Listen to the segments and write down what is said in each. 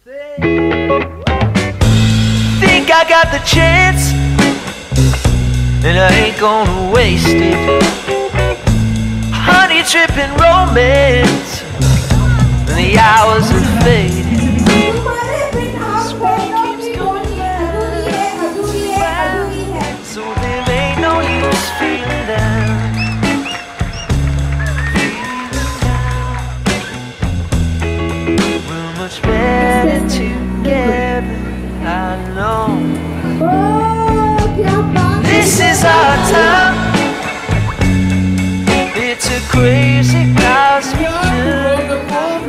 Think I got the chance, and I ain't gonna waste it. Honey dripping romance, and the hours are fading. So there ain't no use feeling down. We're much better together, I know. This is our time. It's a crazy cosmic journey.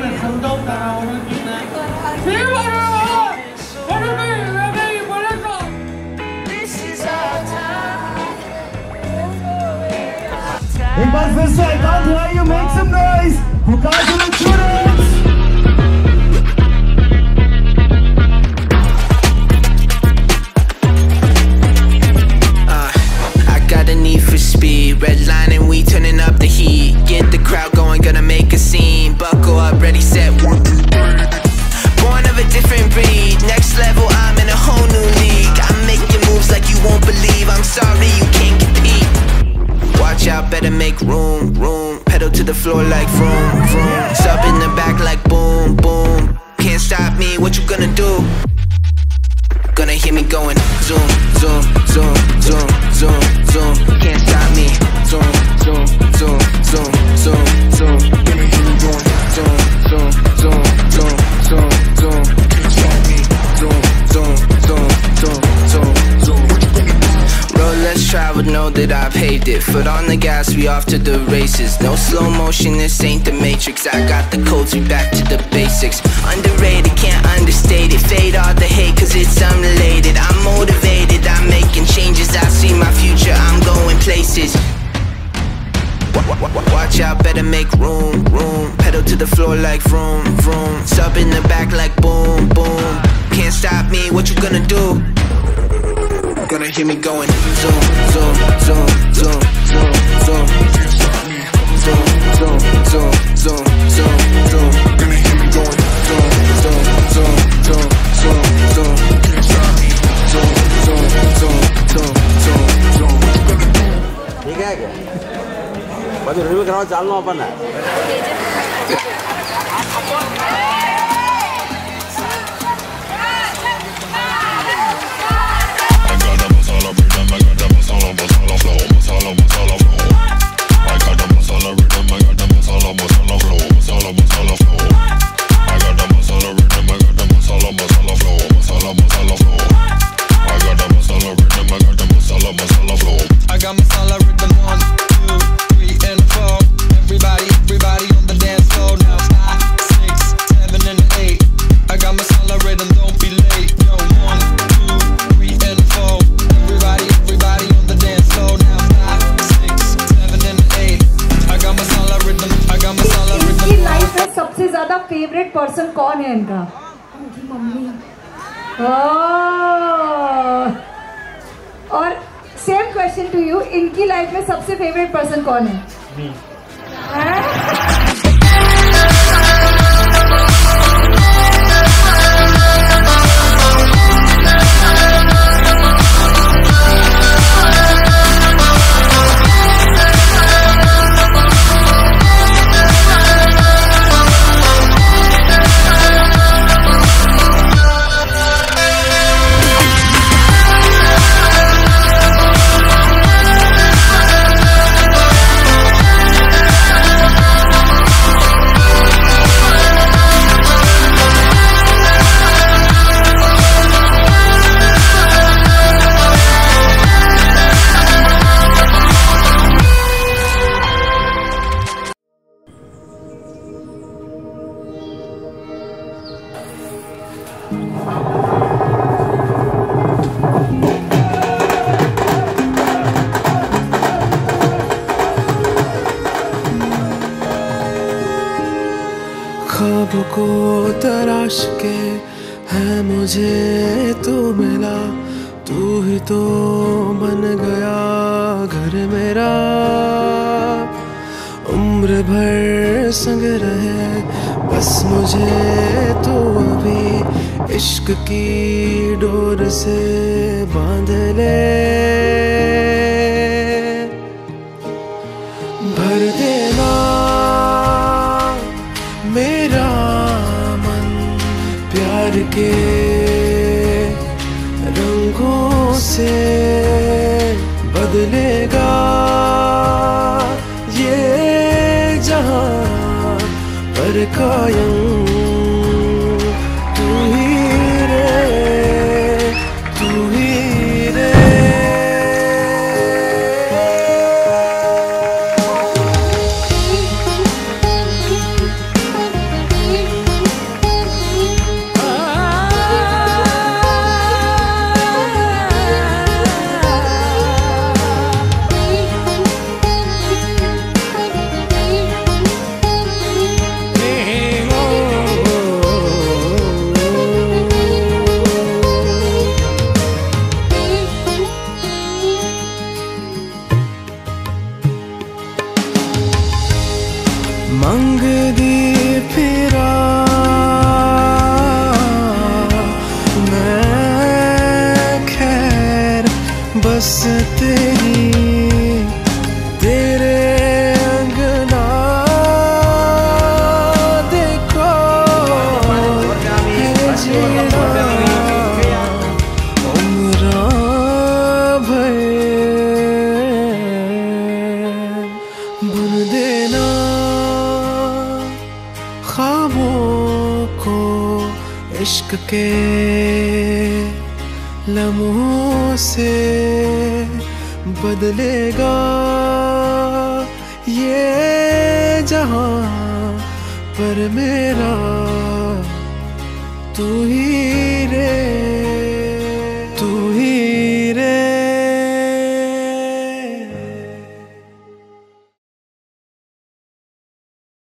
This is our time. एक बार फिर से I can't hear you, make some noise. Who can't do the students? Got a need for speed, redlining, we turning up the heat. Get the crowd going, gonna make a scene. Buckle up, ready, set, one. Born of a different breed, next level, I'm in a whole new league. I'm making moves like you won't believe. I'm sorry, you can't compete. Watch out, better make room, room. Pedal to the floor like vroom, vroom. Sub in the back like boom, boom. Can't stop me, what you gonna do? Gonna hear me going zoom, zoom, zoom, zoom, zoom, zoom. Can't stop me. Zoom, zoom, zoom, zoom, zoom, zoom. Gonna hear me going zoom, zoom, zoom, zoom, zoom, zoom. Can't stop me. Zoom, zoom, zoom, zoom, zoom, zoom. Road less traveled, know that I paved it. Foot on the gas, we off to the races. No slow motion, this ain't the Matrix. I got the codes, we back to the basics. Underrated, can't understate it. Fade all the hate, cause it's unrelated. I'm motivated, I'm making changes. I see my future, I'm going places. Watch out, better make room, room. Pedal to the floor like vroom, vroom. Sub in the back like boom, boom. Can't stop me, what you gonna do? Gonna hear me going zoom, zoom, zoom, zoom, zoom, zoom. Can't stop me. Zoom, zoom, zoom, zoom, zoom, zoom. Gonna hear me going zoom, zoom, zoom, zoom, zoom, zoom. Can't stop me. Zoom, zoom, zoom, zoom, zoom, zoom. ठीक है क्या? बस review कराओ चालू अपन है. Favourite person कौन है इनका? उनकी मम्मी। और सेम क्वेश्चन टू यू, इनकी लाइफ में सबसे फेवरेट पर्सन कौन है? मी। ख्वाब को तराश के है मुझे तू मिला, तू ही तो बन गया घर मेरा। उम्र भर संग रहे बस मुझे तू अभी इश्क की डोर से बांध ले, भर देना मेरा मन प्यार के रंगों से, बदलेगा ये जहां पर कायम तू ही रे, तू ही रे। मंग दी फिरा मैं खैर बस तेरी, तेरे अंगना देखो है जीना उम्र भर, बुन देना ख्वाबों को इश्क के लम्हों से, बदलेगा ये जहां पर मेरा